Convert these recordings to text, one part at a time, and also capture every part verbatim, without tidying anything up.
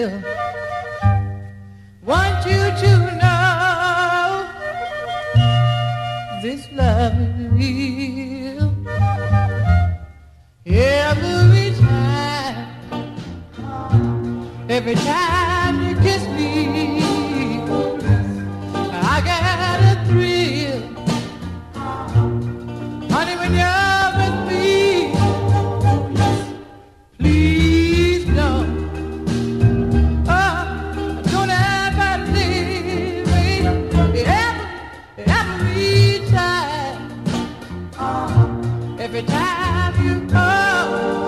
still want you to know this love is real. Every time, every time you kiss me, I get a thrill. Honey, when you're with me, please don't, oh, don't ever leave me. Every, every time, every time you call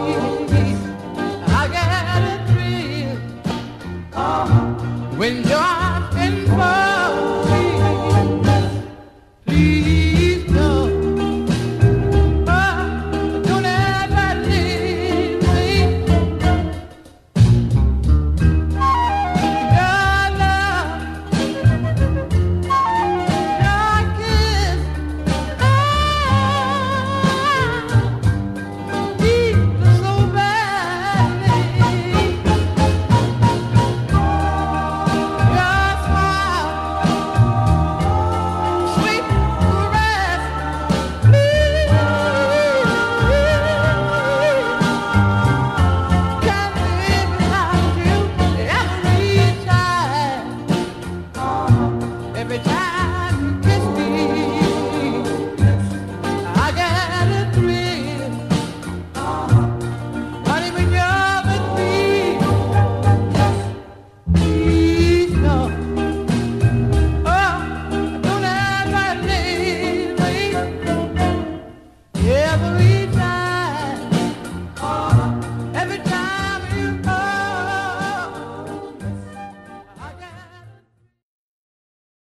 me, I get a thrill. When you're